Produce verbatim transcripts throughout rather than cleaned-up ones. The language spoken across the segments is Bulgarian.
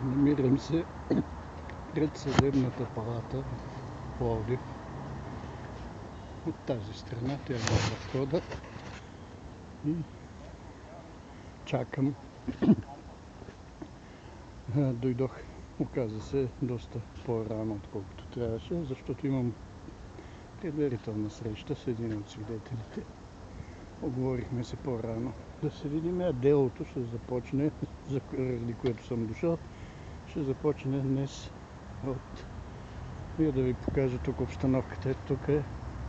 Намирам се пред съдебната палата в Пловдив. От тази страна тя е на входа и чакам. Дойдох, оказа се, доста по-рано, отколкото трябваше, защото имам предварителна среща с един от свидетелите. Оговорихме се по-рано да се видим, а делото ще започне, заради което съм дошъл, ще започне днес от... Вие да ви покажа тук обстановката. Ето тук е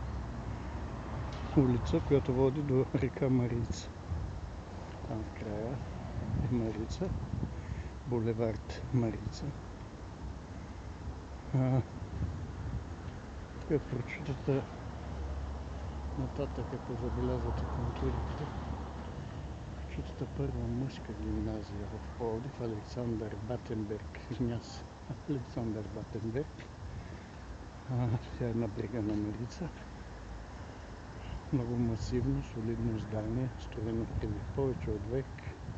улица, която води до река Марица. Там в края е Марица, булевард Марица. А, тук прочитате нататък, ако забелязвате контурите. Прочитате първа мъжка гимназия в Пловдив, Александър Батенберг, княз Александър Батенберг. А, тя е на брега на Марица. Много масивно, солидно здание, строено преди повече от век.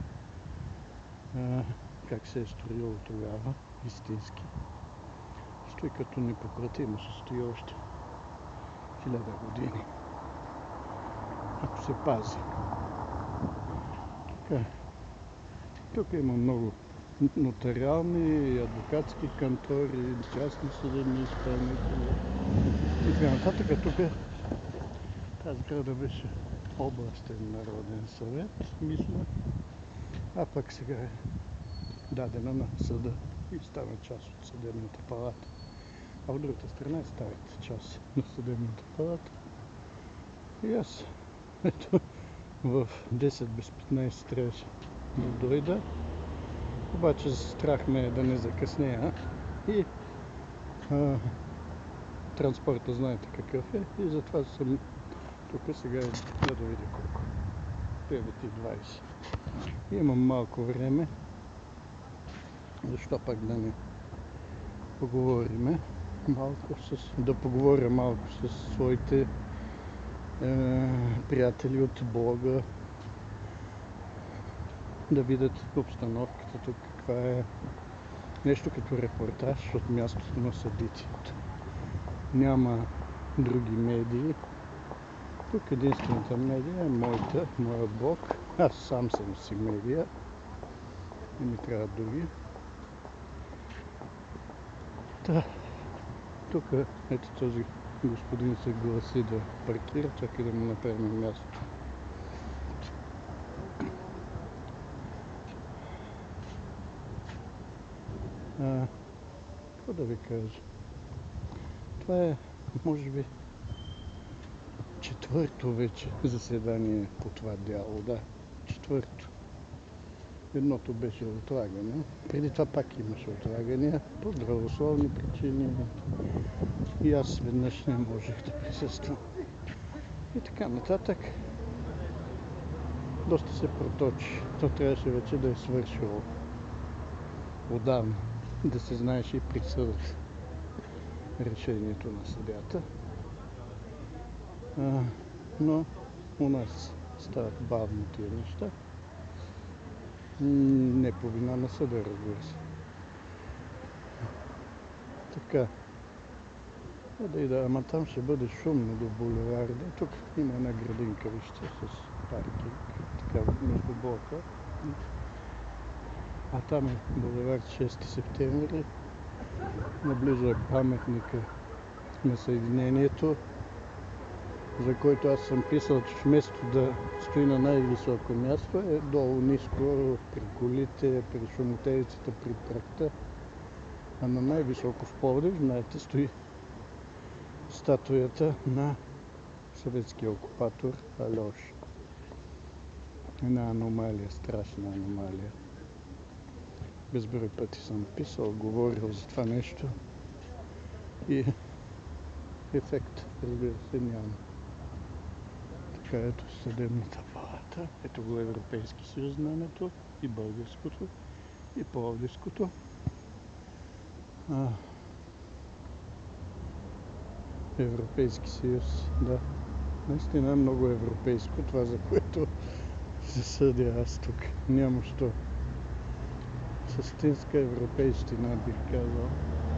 А, как се е строило тогава, истински. Стои като непоклатимо, се стои още хиляда години. Ако се пази. Така. Тук има много нотариални и адвокатски кантори, частни съдебни изпълнители и така нататък. Тук тази града беше областен народен съвет, мисля, а пък сега е дадена на съда и стана част от съдебната палата. А от другата страна е старата част на съдебната палата. И аз, ето, в десет без петнайсет трябваше да дойда, обаче страх ме е да не закъснея и а, транспорта знаете какъв е и затова съм тук сега, да да видя колко. девет и двайсет. Имам малко време, защо пак да не поговориме малко с, да поговоря малко с своите е, приятели от блога, да видят обстановката тук, каква е, нещо като репортаж от мястото на събитието. Няма други медии. Тук единствената медия е моята, моят блог. Аз сам съм си медия. Не ми трябват други. Та, тук ето този господин се гласи да паркира, чакай да му направим място. А, какво да ви кажа? Това е, може би, четвърто вече заседание по това дяло, да, четвърто. Едното беше отлагане, преди това пак имаше отлагания по здравословни причини и аз веднъж не можех да присъствам. И така нататък. Доста се проточи. То трябваше вече да е свършило отдавна, да се знаеше и присъдата, решението на съдята. А, но у нас стават бавно тия неща. Не по вина на съда, разбира се. Така. Да и да, ама там ще бъде шумно до булеварда. Тук има една градинка, вижте, с паркинг, така между блока. А там е булевард шести септември. Наблизо е паметника на Съединението, за който аз съм писал, че вместо да стои на най-високо място, е долу ниско при колите, при шумотевицата, при прахта. А на най-високо в Пловдив, знаете, стои статуята на съветския окупатор Алеша. Една аномалия, страшна аномалия. Безброй пъти съм писал, говорил за това нещо и ефект, разбира се, няма. Така, ето съдебната палата, ето го Европейски съюз знамето, и българското, и пловдивското. А, Европейски съюз, да. Наистина е много европейско това, за което се съдя аз тук. Няма що. същинска европейщина, бих казал.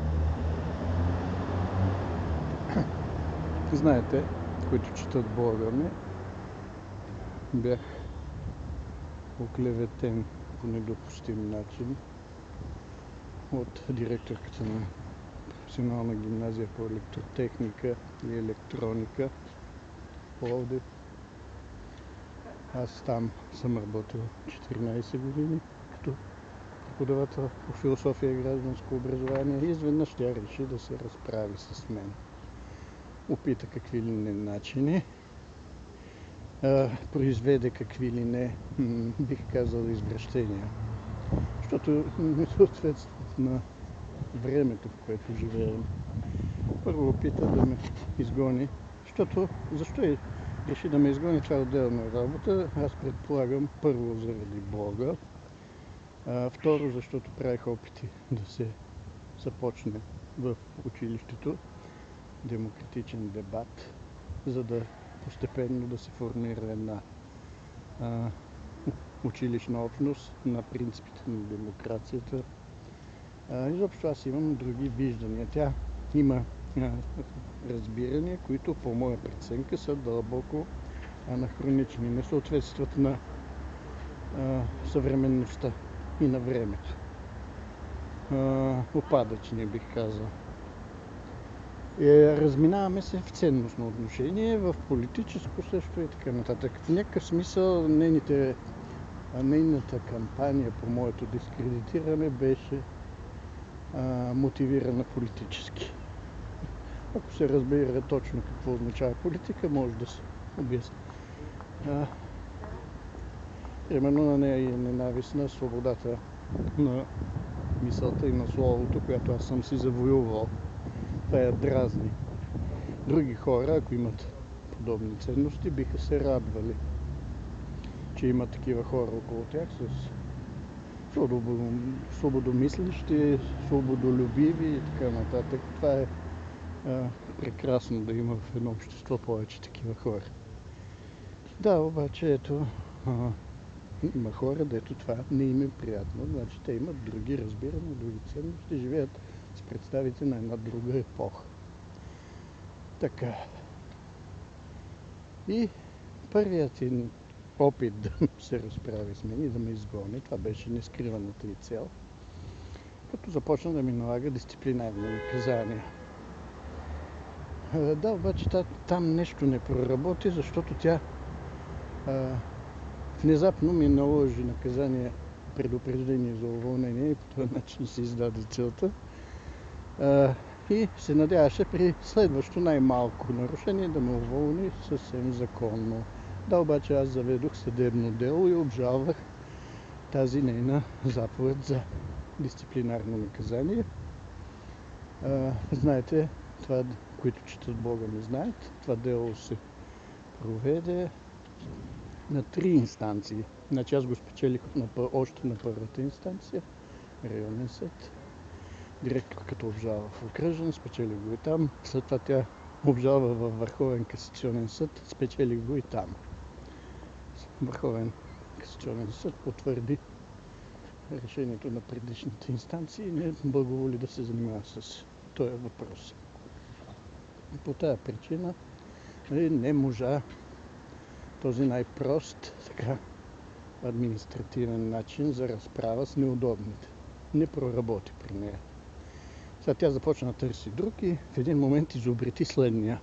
Знаете, които четат блога ми, бях оклеветен по недопустим начин от директорката на професионална гимназия по електротехника и електроника в Пловдив. Аз там съм работил четиринайсет години като преподавател по философия и гражданско образование и изведнъж тя реши да се разправи с мен. Опита какви ли не начини, а, произведе какви ли не, м- бих казал, извращения, защото не съответстват на времето, в което живеем. Първо опита да ме изгони, защото защо е реши да ме изгони, това е отделна работа. Аз предполагам, първо заради блога, а, второ защото правих опити да се започне в училището демократичен дебат, за да постепенно да се формира една а, училищна общност на принципите на демокрацията. А, изобщо аз имам други виждания. Тя има а, разбирания, които по моя преценка са дълбоко анахронични, не съответстват на а, съвременността и на времето. А, опадъчни, бих казал. Е, разминаваме се в ценностно отношение, в политическо също и така нататък. В някакъв смисъл нейните, нейната кампания по моето дискредитиране беше а, мотивирана политически. Ако се разбира точно какво означава политика, може да се обясни. А, именно на нея е ненавистна свободата на мисълта и на словото, която аз съм си завоювал. Това я дразни. Други хора, ако имат подобни ценности, биха се радвали, че има такива хора около тях с свободомислещи, свободолюбиви и така нататък. Това е а, прекрасно да има в едно общество повече такива хора. Да, обаче ето а, има хора, дето това не им е приятно. Значи те имат други разбирания, други ценности, живеят с представите на една друга епоха. Така. И първият им опит да се разправи с мен и да ме изгони, това беше нескриваната и цел, като започна да ми налага дисциплинарни наказания. Да, обаче там нещо не проработи, защото тя а, внезапно ми наложи наказание, предупреждение за уволнение и по този начин се издаде целта. А, и се надяваше при следващо най-малко нарушение да ме уволни съвсем законно. Да, обаче аз заведох съдебно дело и обжалвах тази нейна заповед за дисциплинарно наказание. А, знаете, това, които четат блога ми знаят, това дело се проведе на три инстанции. Значи аз го спечелих на, още на първата инстанция, районен съд. Директорката обжалва в окръжен, спечели го и там. След това тя обжалва във Върховен касационен съд, спечели го и там. Върховен касационен съд потвърди решението на предишните инстанции и не благоволи да се занимава с този въпрос. По тази причина не можа този най-прост така административен начин за разправа с неудобните. Не проработи при нея. Сега тя започна да търси друг и в един момент изобрети следния.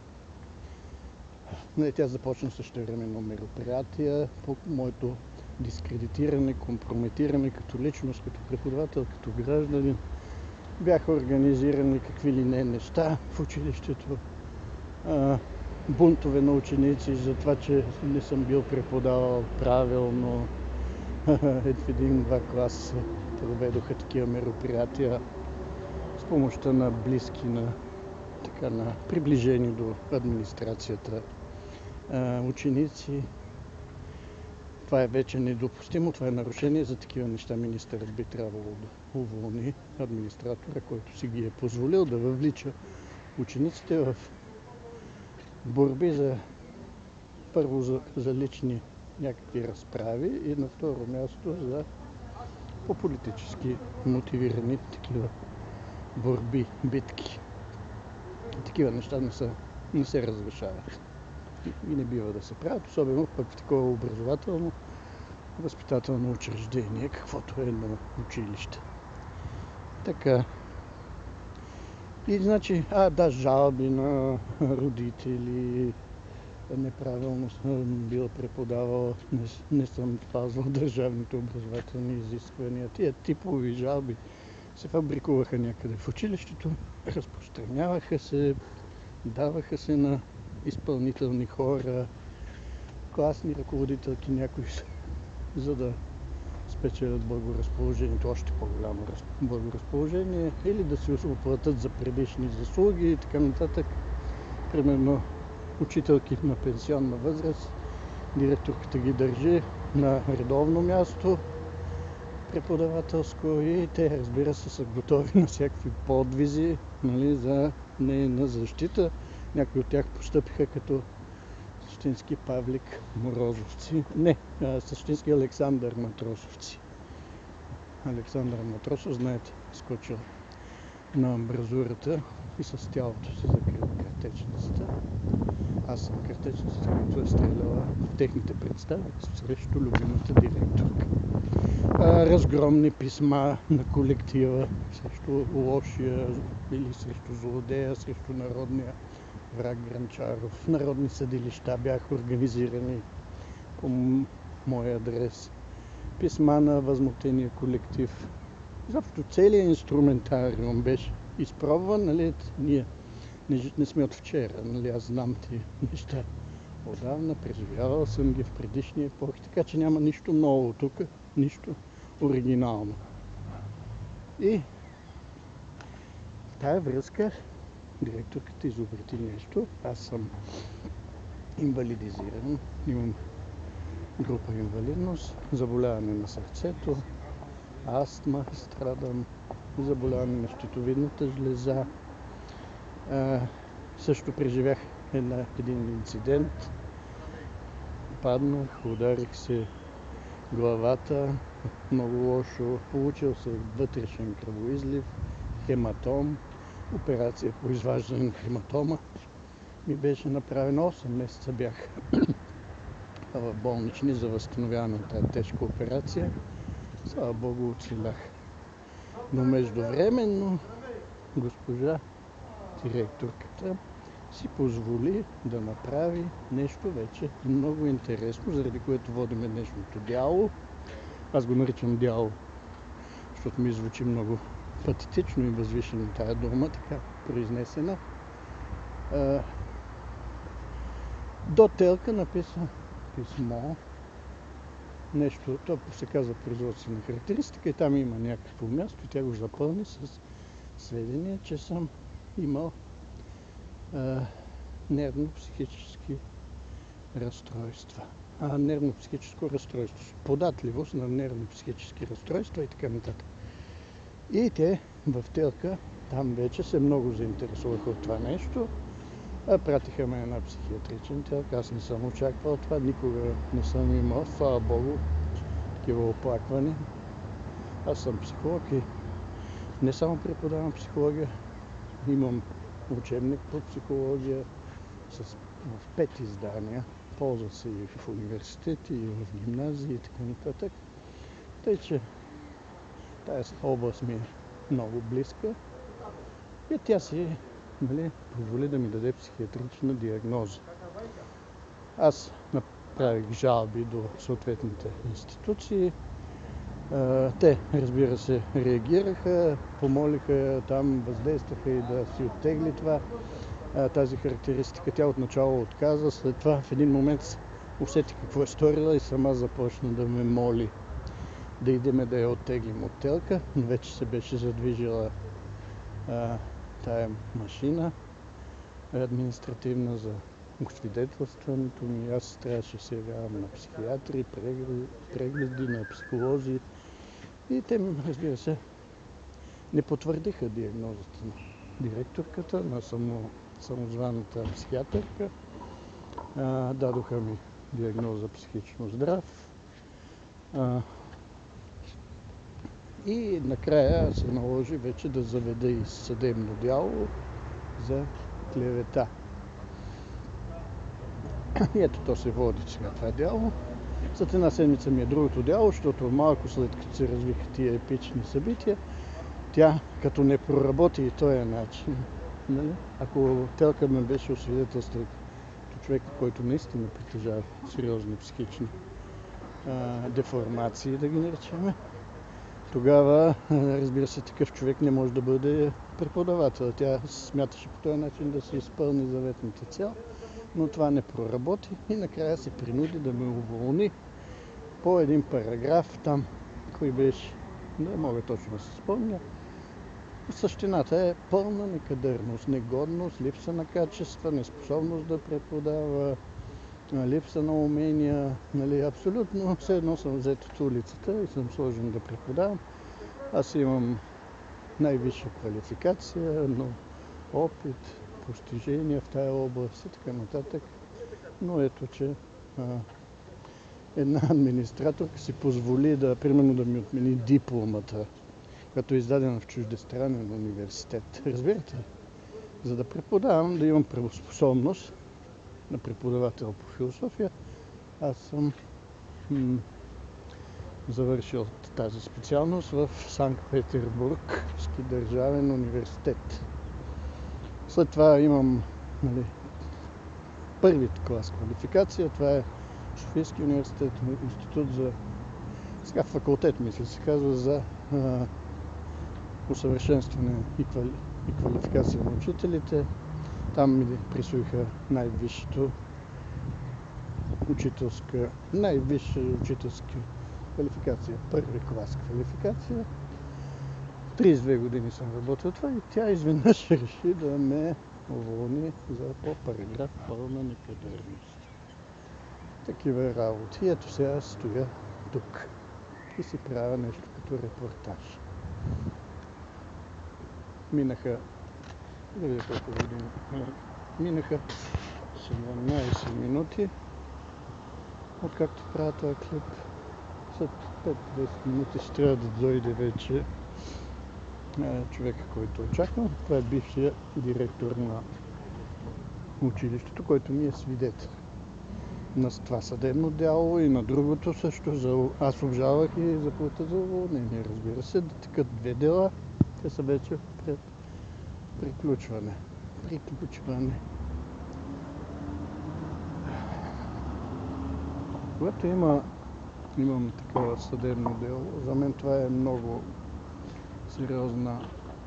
Тя започна същевременно мероприятия по моето дискредитиране, компрометиране като личност, като преподавател, като гражданин. Бяха организирани какви ли не неща в училището. А, бунтове на ученици за това, че не съм бил преподавал правилно. В един-два класа проведоха такива мероприятия с помощта на близки, на, така, на приближени до администрацията а, ученици. Това е вече недопустимо, това е нарушение. За такива неща министърът би трябвало да уволни администратора, който си ги е позволил да въвлича учениците в борби за първо за, за лични някакви разправи и на второ място за по-политически мотивирани такива борби, битки. Такива неща не, са, не се разрешават и не бива да се правят, особено пък в такова образователно възпитателно учреждение, каквото е на училище. Така. И значи, а да, жалби на родители, неправилно съм бил преподавал, не, не съм спазвал държавните образователни изисквания. Тия типови жалби се фабрикуваха някъде в училището, разпространяваха се, даваха се на изпълнителни хора, класни ръководителки някои, за да спечелят благоразположението, още по-голямо благоразположение, или да си оплатят за предишни заслуги и така нататък. Примерно учителки на пенсионна възраст, директорката ги държи на редовно място преподавателско и те, разбира се, са готови на всякакви подвизи, нали, за нейна защита. Някои от тях постъпиха като същински Павлик Морозовци. Не, същински Александър Матросовци. Александър Матросов, знаете, скочил на амбразурата и с тялото си закрил картечницата. Аз съм картечницата, която е стреляла в техните представи срещу любимата директорка. Разгромни писма на колектива срещу лошия или срещу злодея, срещу народния враг Гранчаров. Народни съдилища бяха организирани по мой адрес. Писма на възмутения колектив. Защо целият инструментариум беше изпробван, нали, ние не, не сме от вчера, нали, аз знам ти неща отдавна, преживявал съм ги в предишни епохи, така че няма нищо ново тук, нищо оригинално. И в тая връзка директорката изобрети нещо. Аз съм инвалидизиран, имам група инвалидност, заболяване на сърцето, астма, страдам, заболяване на щитовидната жлеза. А, също преживях една, един инцидент. Паднах, ударих се главата, много лошо, получил се вътрешен кръвоизлив, хематом, операция по изваждане на хематома. Ми беше направено, осем месеца бях в болнични за възстановяване на тази тежка операция. Слава Богу, оцелях. Но междувременно госпожа директорката си позволи да направи нещо вече много интересно, заради което водиме днешното дяло. Аз го наричам дяло, защото ми звучи много патетично и възвишено тая дума, така произнесена. А, до Телка написа писмо, нещо, то се казва производствена характеристика и там има някакво място и тя го запълни с сведения, че съм имал а, нервно-психически разстройства. А, нервно-психическо разстройство, податливост на нервно-психически разстройства и така нататък. И те в Телка, там вече се много заинтересуваха от това нещо. А, пратиха ме на психиатричен Телк. Аз не съм очаквал това, никога не съм имал, слава Богу, такива оплаквания. Аз съм психолог и не само преподавам психология, имам учебник по психология с, в пет издания. Ползва се и в университети, и в гимназии и така нататък. Тъй, че тази област ми е много близка и тя си, нали, позволи да ми даде психиатрична диагноза. Аз направих жалби до съответните институции. Те, разбира се, реагираха, помолиха, там въздействаха и да си оттегли това, тази характеристика. Тя отначало отказа, след това в един момент усети какво е сторила и сама започна да ме моли да идеме да я оттеглим от Телка. Вече се беше задвижила а, тая машина административна за освидетелстването ми. Аз трябваше да се явявам на психиатри, прегледи, прегледи на психолози и те, разбира се, не потвърдиха диагнозата на директорката, на само, самозваната психиатърка. А, дадоха ми диагноза психично здрав. А, И накрая се наложи вече да заведе и съдебно дело за клевета. И ето то се води сега това дело. След една седмица ми е другото дело, защото малко след като се развиха тия епични събития, тя като не проработи и този начин, нали? Ако телка ме беше освидетелства като човек, който наистина притежава сериозни психични а, деформации, да ги наречем, тогава, разбира се, такъв човек не може да бъде преподавател. Тя смяташе по този начин да се изпълни заветната цел, но това не проработи и накрая се принуди да ме уволни по един параграф там, кой беше, не мога точно да се спомня. Същината е пълна некадърност, негодност, липса на качества, неспособност да преподава, липса на умения, нали, абсолютно все едно съм взет от улицата и съм сложен да преподавам. Аз имам най-висша квалификация, но опит, постижения в тая област и така нататък. Но ето, че а, една администраторка си позволи да, примерно, да ми отмени дипломата, която е издадена в чуждестранен университет. Разбирате ли? За да преподавам, да имам правоспособност на преподавател по философия, аз съм м- завършил тази специалност в Санкт-Петербургски държавен университет. След това имам, нали, първият клас квалификация. Това е Софийски университет, институт за, сега факултет, мисля се казва, за а, усъвършенстване и, квали, и квалификация на учителите. Там ми присвоиха най-висшето учителска, най-висша учителска квалификация, първи клас квалификация. тридесет и две години съм работил това и тя изведнъж реши да ме уволни за по параграф пълна некадърност. Такива работи. И ето сега стоя тук и си правя нещо като репортаж. Минаха, да видя колко години, минаха седемнайсет минути, откакто правя този клип. След пет-десет минути ще трябва да дойде вече човека, който очаквам. Това е бившия директор на училището, който ми е свидетел на това съдебно дело и на другото също. За... Аз обжалвах и заповедта за уволнение, разбира се, да текат две дела. Те са вече пред приключване. Приключване. Когато има, имам такова съдебно дело, за мен това е много сериозна,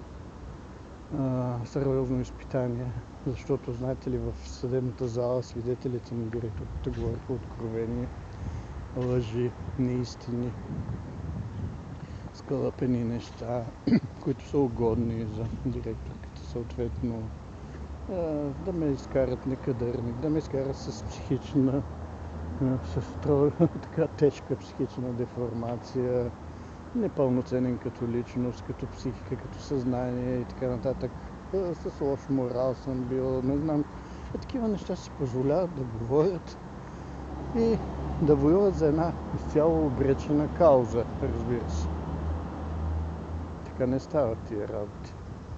а, сериозно изпитание, защото, знаете ли, в съдебната зала свидетелите на директорката говориха откровени лъжи, неистини, скалъпени неща, които са угодни за директорката, съответно а, да ме изкарат некадърник, да ме изкарат с психична, с така тежка психична деформация, непълноценен като личност, като психика, като съзнание и така нататък. С лош морал съм бил, не знам. И такива неща си позволяват да говорят и да воюват за една изцяло обречена кауза, разбира се. Така не стават тия работи.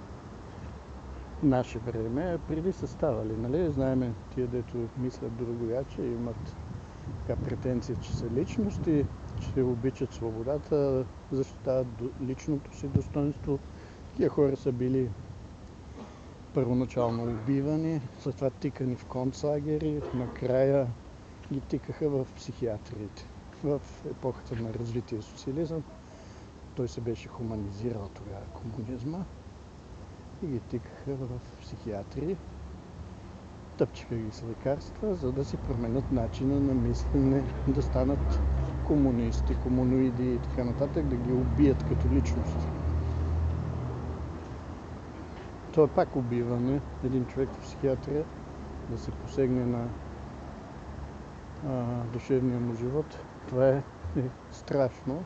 Наше време, преди са ставали, нали? Знаеме тия, дето мислят другояче, имат така претенция, че са личности, че обичат свободата, защитават личното си достоинство. Тия хора са били първоначално убивани, след това тикани в концлагери, накрая ги тикаха в психиатриите. В епохата на развитие социализъм той се беше хуманизирал тогава, комунизма, и ги тикаха в психиатрии. Тъпчиха ги с лекарства, за да си променят начина на мислене, да станат комунисти, комуноиди и така нататък, да ги убият като личности. Това е пак убиване. Един човек в психиатрия да се посегне на а, душевния му живот. Това е, е страшно.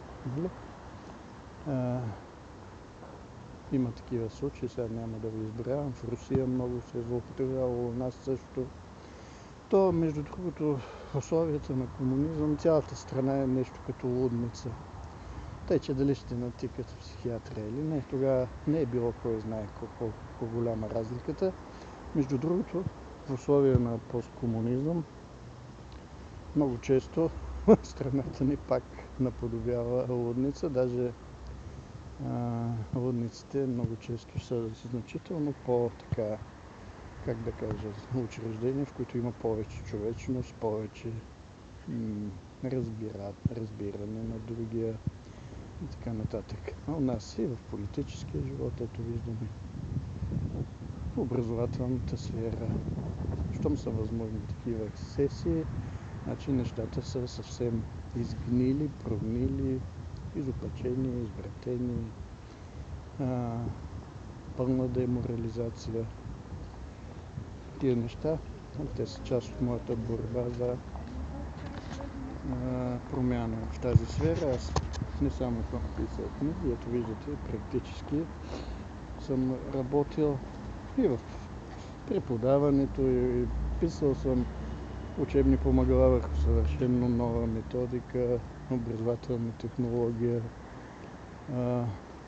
А, има такива случаи, сега няма да ви изброявам. В Русия много се е злоупотребявало, у нас също. То, между другото, в условията на комунизъм цялата страна е нещо като лудница. Тъй, че дали ще натикат в психиатрия или не, тогава не е било кой знае колко по-голяма разликата. Между другото, в условия на посткомунизъм, много често страната ни пак наподобява лудница, даже а, лудниците много често са значително по-така, как да кажа, учреждения, в които има повече човечност, повече м- разбира, разбиране на другия и така нататък. А у нас и в политическия живот, ето виждаме, в образователната сфера, щом са възможни такива ексцесии, значи нещата са съвсем изгнили, прогнили, изопачени, извратени, а, пълна деморализация. Тия неща, те са част от моята борба за а, промяна в тази сфера. Аз не само съм писал книги, ето виждате, практически съм работил и в преподаването, и писал съм учебни помагала върху съвършено нова методика, образователна технология. А,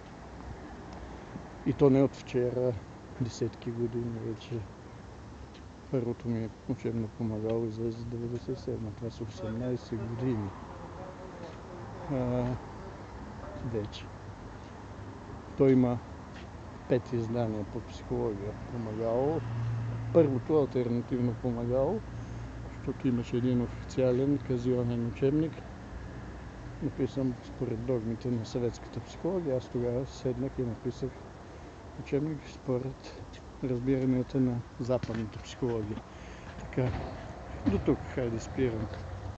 и то не от вчера, десетки години вече. Първото ми учебно помагало излезе деветдесет и седма, това са осемнайсет години. А, вече. Той има пет издания по психология помагало. Първото алтернативно помагало, защото имаше един официален казионен учебник, написан според догмите на съветската психология. Аз тогава седнах и написах учебник според разбиранията на западната психология. Така, до тук, хайде спирам.